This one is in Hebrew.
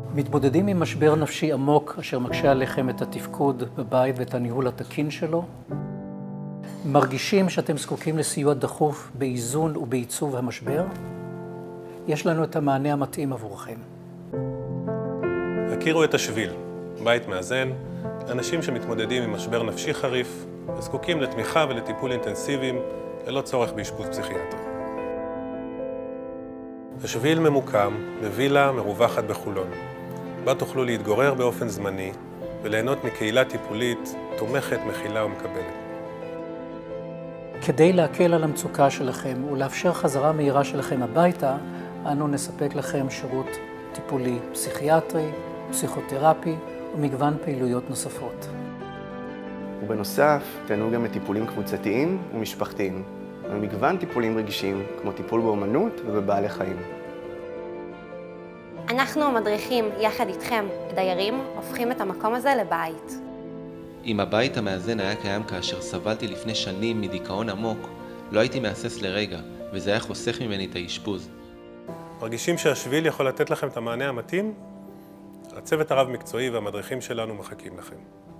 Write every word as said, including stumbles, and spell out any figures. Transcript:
מתמודדים עם משבר נפשי עמוק אשר מקשה עליכם את התפקוד בבית ואת הניהול התקין שלו? מרגישים שאתם זקוקים לסיוע דחוף באיזון ובעיצוב המשבר? יש לנו את המענה המתאים עבורכם. הכירו את השביל, בית מאזן, אנשים שמתמודדים עם משבר נפשי חריף וזקוקים לתמיכה ולטיפול אינטנסיביים ללא צורך באשפוז פסיכיאטרי. השביל ממוקם בווילה מרווחת בחולון, בה תוכלו להתגורר באופן זמני וליהנות מקהילה טיפולית תומכת, מכילה ומקבלת. כדי להקל על המצוקה שלכם ולאפשר חזרה מהירה שלכם הביתה, אנו נספק לכם שירות טיפולי פסיכיאטרי, פסיכותרפי ומגוון פעילויות נוספות. ובנוסף, תהנו גם מטיפולים קבוצתיים ומשפחתיים, ומגוון טיפולים רגישים כמו טיפול באומנות ובבעלי חיים. אנחנו מדריכים יחד איתכם, דיירים, הופכים את המקום הזה לבית. אם הבית המאזן היה קיים כאשר סבלתי לפני שנים מדיכאון עמוק, לא הייתי מהסס לרגע, וזה היה חוסך ממני את האשפוז. מרגישים שהשביל יכול לתת לכם את המענה המתאים? הצוות הרב מקצועי והמדריכים שלנו מחכים לכם.